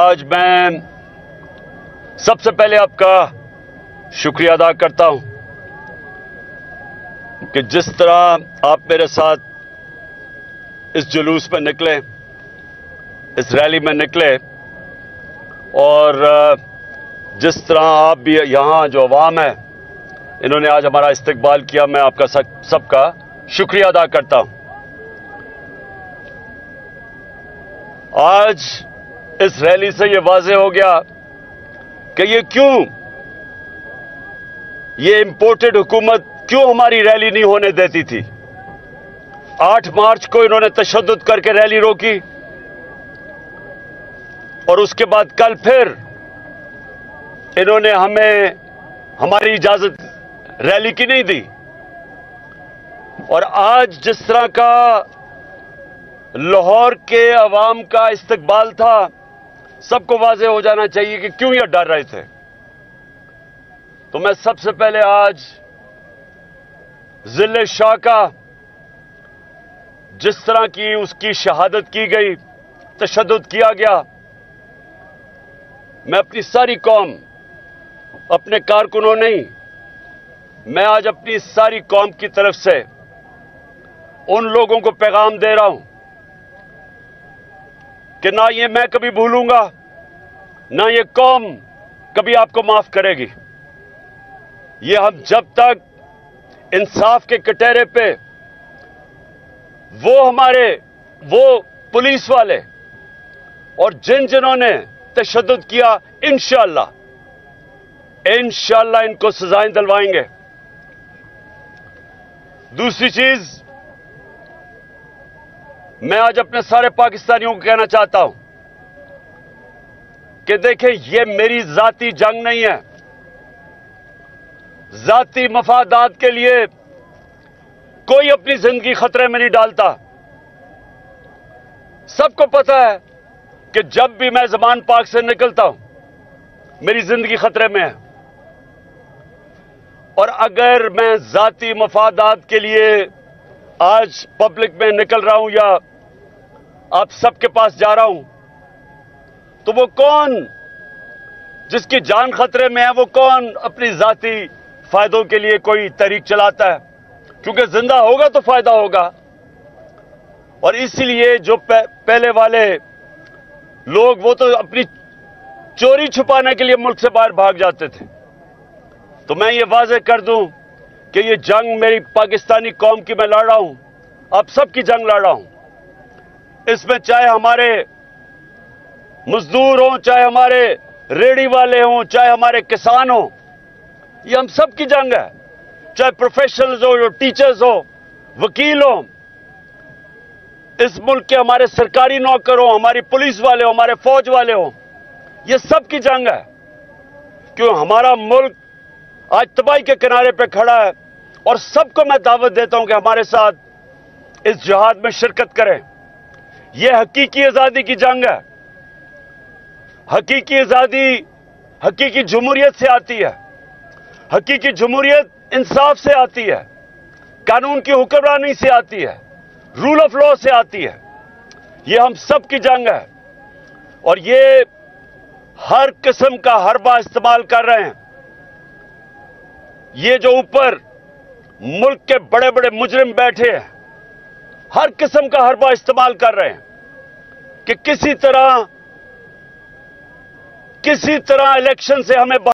आज मैं सबसे पहले आपका शुक्रिया अदा करता हूं कि जिस तरह आप मेरे साथ इस जुलूस में निकले, इस रैली में निकले और जिस तरह आप भी यहां जो अवाम है इन्होंने आज हमारा इस्तकबाल किया, मैं आपका सबका शुक्रिया अदा करता हूं। आज इस रैली से ये वाज़ेह हो गया कि ये इंपोर्टेड हुकूमत क्यों हमारी रैली नहीं होने देती थी। 8 मार्च को इन्होंने तशद्दुद करके रैली रोकी और उसके बाद कल फिर इन्होंने हमें हमारी इजाजत रैली की नहीं दी। और आज जिस तरह का लाहौर के अवाम का इस्तकबाल था, सबको वाज़ेह हो जाना चाहिए कि क्यों ये डर रहे थे। तो मैं सबसे पहले आज ज़िले शाह का जिस तरह की उसकी शहादत की गई, तशद्दुद किया गया, मैं अपनी सारी कौम, अपने कारकुनों नहीं, मैं आज अपनी सारी कौम की तरफ से उन लोगों को पैगाम दे रहा हूं कि ना ये मैं कभी भूलूंगा, ना ये कौम कभी आपको माफ करेगी। ये हम जब तक इंसाफ के कटहरे पे वो पुलिस वाले और जिन्होंने तशद्दुद किया, इंशाअल्लाह इनको सजाएं दिलवाएंगे। दूसरी चीज, मैं आज अपने सारे पाकिस्तानियों को कहना चाहता हूं कि देखें, ये मेरी जाती जंग नहीं है। जाती मफादात के लिए कोई अपनी जिंदगी खतरे में नहीं डालता। सबको पता है कि जब भी मैं ज़मान पाक से निकलता हूं, मेरी जिंदगी खतरे में है। और अगर मैं जाती मफादात के लिए आज पब्लिक में निकल रहा हूं या आप सबके पास जा रहा हूं, तो वो कौन जिसकी जान खतरे में है, वो कौन अपनी जाती फायदों के लिए कोई तहरीक चलाता है? क्योंकि जिंदा होगा तो फायदा होगा। और इसीलिए जो पहले वाले लोग, वो तो अपनी चोरी छुपाने के लिए मुल्क से बाहर भाग जाते थे। तो मैं ये वाज़ेह कर दूं कि ये जंग मेरी पाकिस्तानी कौम की मैं लड़ रहा हूं, आप सबकी जंग लड़ रहा हूं। इसमें चाहे हमारे मजदूर हों, चाहे हमारे रेहड़ी वाले हों, चाहे हमारे किसान हों, ये हम सब की जंग है। चाहे प्रोफेशनल्स हो, टीचर्स हो, वकील हो, इस मुल्क के हमारे सरकारी नौकर हो, हमारी पुलिस वाले हो, हमारे फौज वाले हो, ये सब की जंग है। क्यों हमारा मुल्क आज तबाही के किनारे पे खड़ा है। और सबको मैं दावत देता हूं कि हमारे साथ इस जिहाद में शिरकत करें। यह हकीकी आजादी की जंग है। हकीकी आजादी हकीकी जमहूरियत से आती है। हकीकी जमहूरियत इंसाफ से आती है, कानून की हुक्मरानी से आती है, रूल ऑफ लॉ से आती है। यह हम सब की जंग है और ये हर किस्म का हरबा इस्तेमाल कर रहे हैं। ये जो ऊपर मुल्क के बड़े बड़े मुजरिम बैठे हैं, हर किस्म का हरबा इस्तेमाल कर रहे हैं कि किसी तरह इलेक्शन से हमें